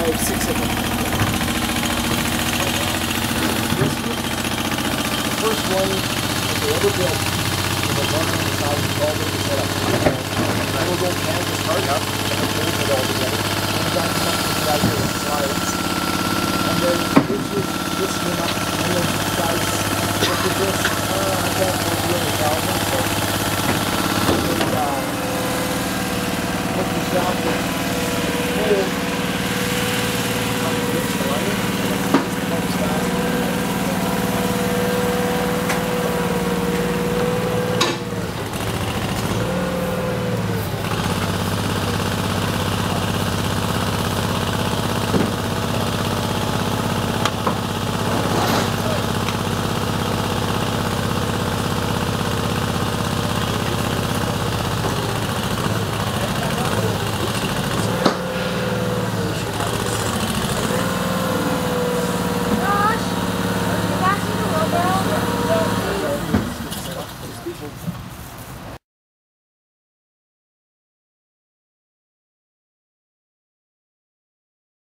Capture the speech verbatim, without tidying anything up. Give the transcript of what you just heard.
five, six of them. This one, the first one that they ever built was a one hundred thousand dollars setup. And we'll go canvas hard up and hold it all together. And the guy comes up with that here with slides. And then this was this came up and then guys looked at this.